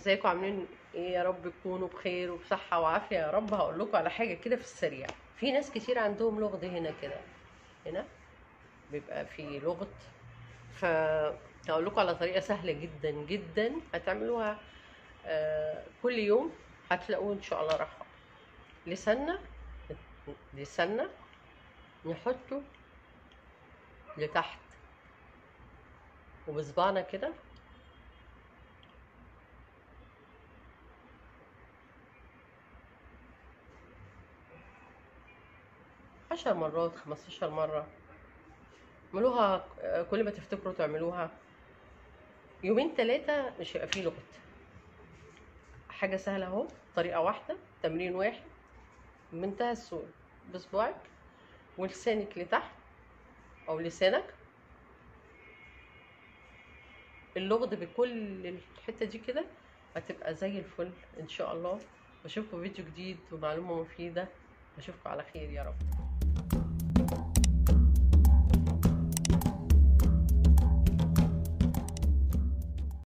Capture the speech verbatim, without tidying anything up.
ازيكم عاملين ايه؟ يا رب تكونوا بخير وبصحة وعافية يا رب. هقول لكم على حاجة كده في السريع. في ناس كتير عندهم لغط هنا كده، هنا بيبقى في لغط. فهقول لكم على طريقة سهلة جدا جدا هتعملوها آه كل يوم، هتلاقوه ان شاء الله راحة. لساننا لساننا نحطه لتحت وبصبعنا كده عشر مرات، خمستاشر مرة. اعملوها آه، كل ما تفتكروا تعملوها. يومين ثلاثة مش هيبقى فيه لغط. حاجة سهلة اهو، طريقة واحدة، تمرين واحد، بمنتهى السهولة. بصباعك ولسانك لتحت او لسانك، اللغد بكل الحتة دي كده، هتبقى زي الفل ان شاء الله. بشوفكم فيديو جديد ومعلومة مفيدة. بشوفكم على خير يا رب.